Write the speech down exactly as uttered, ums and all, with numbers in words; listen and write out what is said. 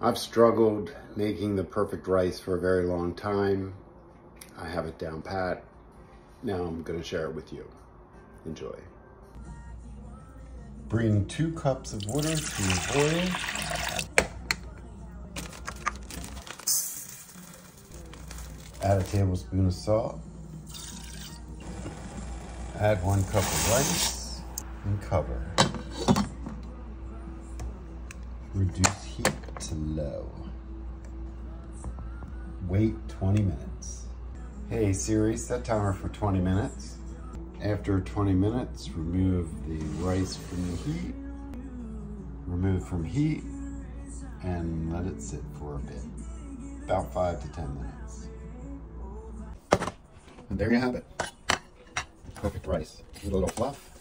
I've struggled making the perfect rice for a very long time. I have it down pat. Now I'm going to share it with you. Enjoy. Bring two cups of water to a boil. Add a tablespoon of salt. Add one cup of rice and cover. Reduce heat to low. Wait twenty minutes. Hey Siri, set timer for twenty minutes. After twenty minutes, remove the rice from the heat. Remove from heat and let it sit for a bit. About five to ten minutes. And there you have it. Perfect rice with a little fluff.